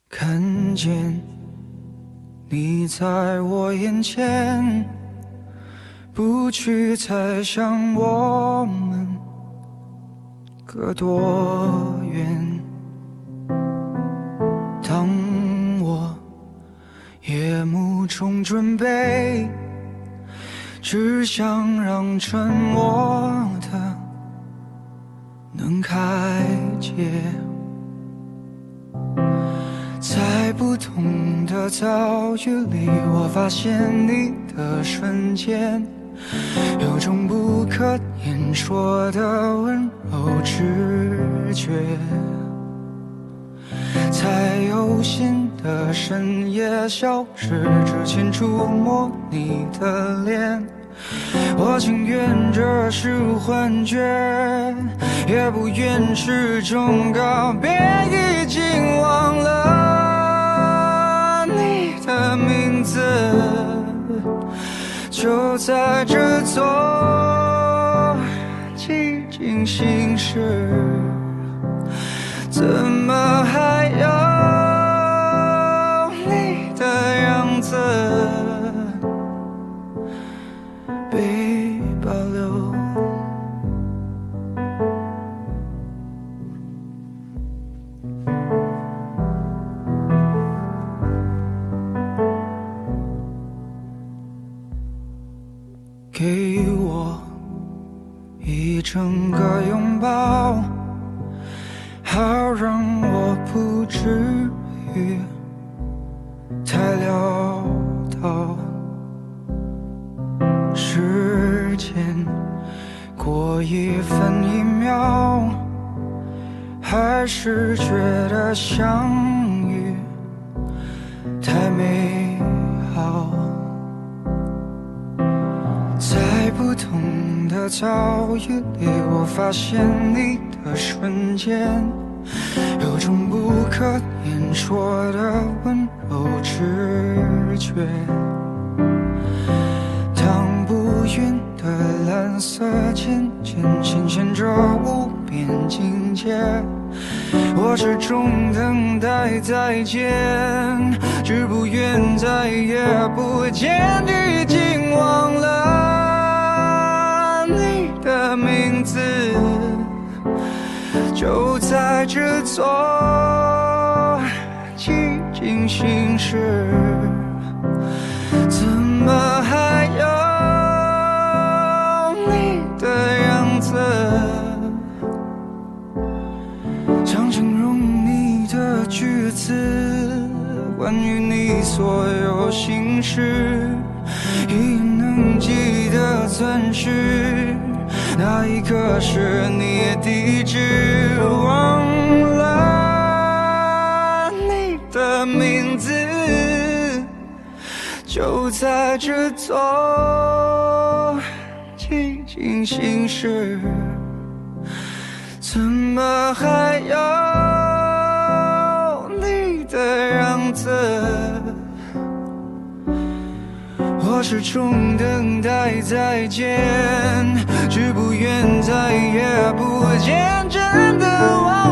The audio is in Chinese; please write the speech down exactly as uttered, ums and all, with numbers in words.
看见你在我眼前，不去猜想我们隔多远。当我夜幕中准备，只想让沉默的能开解。在不同的遭遇里，我发现你的瞬间，有种不可言说的温柔直觉。在有心的深夜消失之前触摸你的脸，我情愿这是幻觉，也不愿是种告别。已经忘了你的名字，就在这座寂静心事，怎么还有你的样子被保留？给我一整个拥抱，好让我不至于太潦倒。时间过一分一秒，还是觉得相遇太美好。在不同的遭遇里，我发现你的瞬间，有种不可言说的温柔直觉。当不匀的蓝色渐渐显现着无边境界，我始终等待再见，只不愿再也不见。已经忘了你的名字，就在这座寂静心事，怎么还有你的样子？想形容你的句子，关于你所有心事，一能记得钻石，那一刻是你地址。忘了你的名字，就在这座寂静心事，怎么还有你的样子？我始终等待再见，只不愿再也不见。真的忘